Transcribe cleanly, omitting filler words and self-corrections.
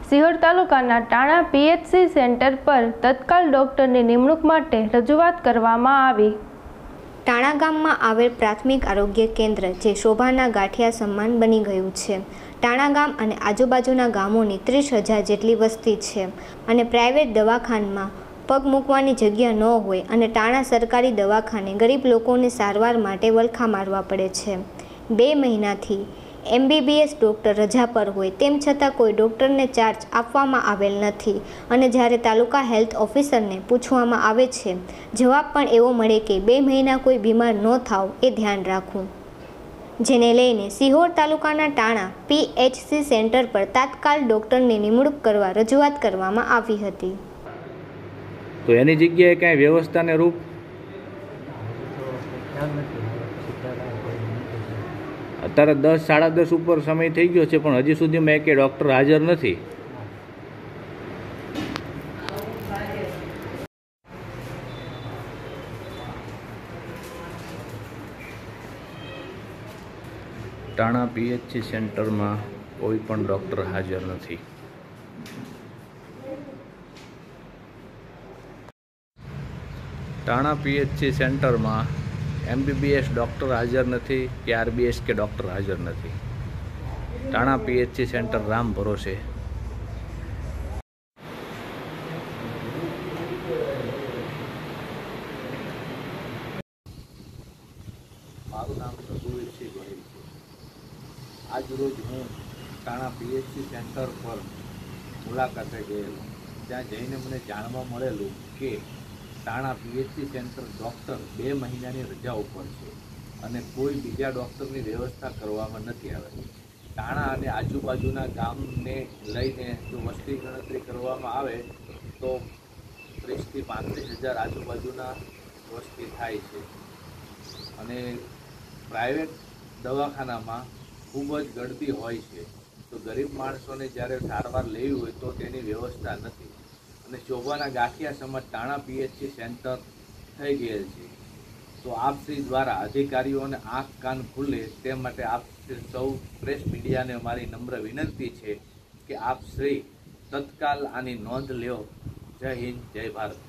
સિહોર તાલુકાના ટાણા PHC centre પર તત્કાલ ડોક્ટરની નિમણૂક માટે રજૂઆત કરવામાં આવી। ટાણા ગામમાં આવેલ પ્રાથમિક આરોગ્ય કેન્દ્ર જે શોભાના ગાંઠિયા સમાન બની ગયું છે। ટાણા ગામ અને આજુબાજુના ગામોની 30,000 જેટલી વસ્તી છે અને પ્રાઇવેટ દવાખાનામાં પગ મૂકવાની જગ્યા ન હોય અને ટાણા સરકારી દવાખાને ગરીબ લોકોને સારવાર માટે વલખા મારવા પડે છે। 2 મહિનાથી MBBS ડૉક્ટર રજા પર હોય તેમ છતાં કોઈ ડૉક્ટરને ચાર્જ આપવામાં આવેલ નથી અને જ્યારે તાલુકા હેલ્થ ઓફિસરને પૂછવામાં આવે છે જવાબ પણ એવો મળે કે 2 મહિના કોઈ બીમાર ન થાવ એ ધ્યાન રાખવું, જેને લઈને સિહોર તાલુકાના ટાણા PHC સેન્ટર પર તાત્કાલ ડૉક્ટરની નિમણૂક કરવા રજૂઆત કરવામાં આવી હતી। તો એની જગ્યાએ કાંઈ વ્યવસ્થાને રૂપ અત્યારે 10 સાડા 10 ઉપર સમય થઈ ગયો છે પણ હજી સુધીમાં એકે ડૉક્ટર હાજર નથી। ટાણા PHC સેન્ટરમાં કોઈ પણ ડૉક્ટર હાજર નથી। ટાણા PHC સેન્ટરમાં MBBS ડૉક્ટર હાજર નથી કે RBS કે ડૉક્ટર હાજર નથી। ટાણા PHC સેન્ટર રામ ભરોસે। મારું નામ રઘુવીરસિંહ ગોહિલ છે। આજ રોજ હું ટાણા PHC સેન્ટર પર મુલાકાતે ગયેલો। ત્યાં જઈને મને જાણવા મળેલું કે ટાણા PHC સેન્ટર ડૉક્ટર 2 મહિનાની રજા ઉપર છે અને કોઈ બીજા ડૉક્ટરની વ્યવસ્થા કરવામાં નથી આવેલી। ટાણા અને આજુબાજુના ગામને લઈને જો વસ્તી ગણતરી કરવામાં આવે તો 30,000 થી 35,000 આજુબાજુના વસ્તી થાય છે અને પ્રાઇવેટ દવાખાનામાં ખૂબ જ ગળદી હોય છે। તો ગરીબ માણસોને જ્યારે સારવાર લેવી હોય તો તેની વ્યવસ્થા નથી અને શોભાના ગાંઠિયા સમજ ટાણા PHC સેન્ટર થઈ ગયેલ છે। તો આપશ્રી દ્વારા અધિકારીઓને આંખ કાન ખુલે તે માટે આપ સૌ પ્રેસ મીડિયાને અમારી નમ્ર વિનંતી છે કે આપશ્રી તત્કાલ આની નોંધ લ્યો। જય હિન્દ, જય ભારત।